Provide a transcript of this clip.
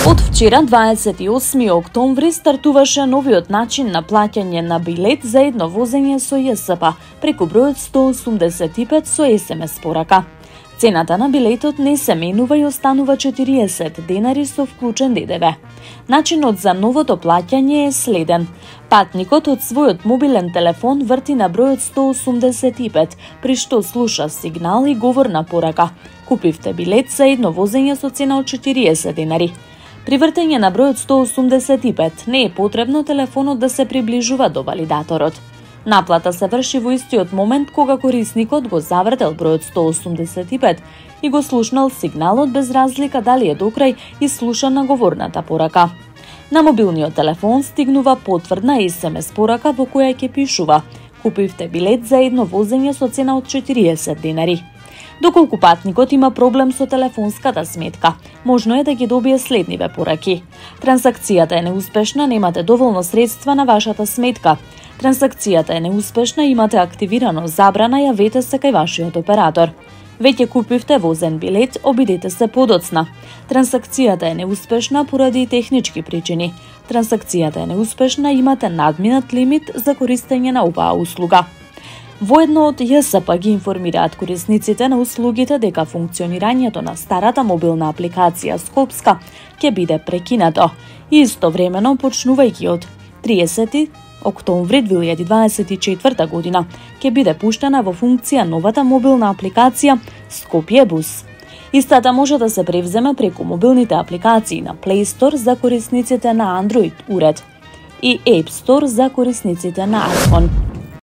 Од вчера, 28 октомври, стартуваше новиот начин на плаќање на билет за едно возење со ЈСП преку бројот 185 со СМС порака. Цената на билетот не се менува и останува 40 денари со вклучен ДДВ. Начинот за новото плаќање е следен. Патникот од својот мобилен телефон врти на бројот 185, при што слуша сигнал и говорна порака. Купивте билет за едно возење со цена од 40 денари. При вртење на бројот 185 не е потребно телефонот да се приближува до валидаторот. Наплата се врши во истиот момент кога корисникот го завртел бројот 185 и го слушнал сигналот без разлика дали е докрај и слушана говорната порака. На мобилниот телефон стигнува потврдна СМС порака во која ќе пишува: купивте билет за едно возење со цена од 40 денари. Доколку патникот има проблем со телефонската сметка, можно е да ги добие следниве пораки: трансакцијата е неуспешна, немате доволно средства на вашата сметка. Трансакцијата е неуспешна, имате активирано забрана, јавете се кај вашиот оператор. Веќе купивте возен билет, обидете се подоцна. Трансакцијата е неуспешна поради технички причини. Трансакцијата е неуспешна, имате надминат лимит за користење на оваа услуга. Воедно од ЈСП ги информираат корисниците на услугите дека функционирањето на старата мобилна апликација Скопска ќе биде прекинато и истовремено почнувајќи од 30 октомври 2024 година ќе биде пуштена во функција новата мобилна апликација Скопје Бус. Истата може да се превземе преку мобилните апликации на Play Store за корисниците на Android уред и App Store за корисниците на iPhone.